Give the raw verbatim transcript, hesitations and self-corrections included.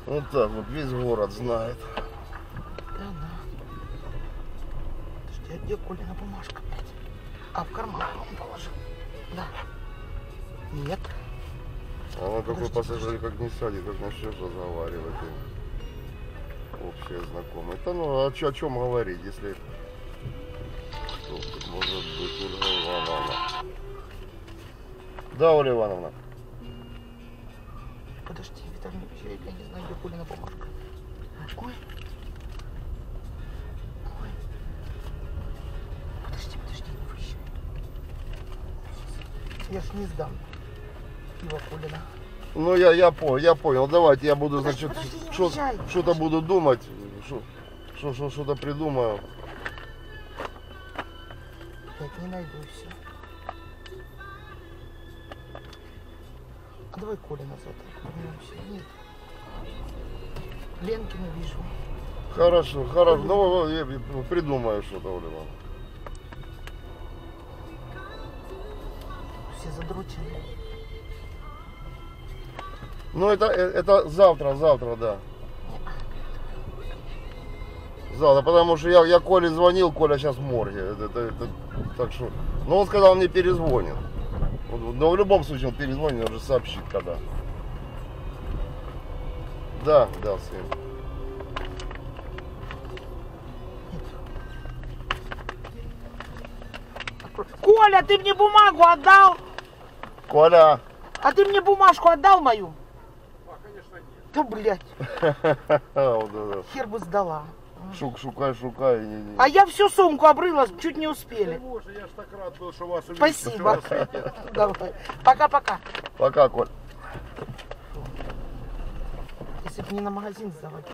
Вот так вот, весь город знает. Да, да. Подожди, а где Колина бумажка, блядь? А, в карман он положил. Да. Нет. А он какой Подожди, пассажир, как не сядет, как начнешь разговаривать. Общие знакомые. Это ну, о, чё- о чем говорить, если... Что тут может быть, Ольга Ивановна? Да, Ольга Ивановна. Подожди, Виталий, я, я не знаю, где Колина бумажка. Ой. Ой. Подожди, подожди, не выезжай. Я ж не сдам его Колина. Ну я, я понял, я понял. Давайте я буду, Подожди, значит, подожди, не что- уезжай. что-то буду думать, что- что- что- что-то придумаю. Блядь, не найду все. А давай Колина завтра вернемся. Нет. Ленкину вижу. Хорошо, хорошо. Ну, я придумаю что-то, Оля Ивановна. Все задрочены. Ну это, это завтра, завтра, да. Завтра, потому что я, я Коле звонил, Коля сейчас в морге. Это, это, это, так что, ну он сказал, мне перезвонит. Но в любом случае он перезвонит, он уже сообщит когда. Да, да, сын. Коля, ты мне бумагу отдал? Коля. А ты мне бумажку отдал мою? А, конечно, нет. Да, блядь, Вот это. хер бы сдала. Шук, шукай, шукай. не- не. А я всю сумку обрыла, чуть не успели. Боже, я ж так рад был, что вас увидел. Спасибо. Давай. Пока-пока. Пока, Коль. Если бы не на магазин сдавать.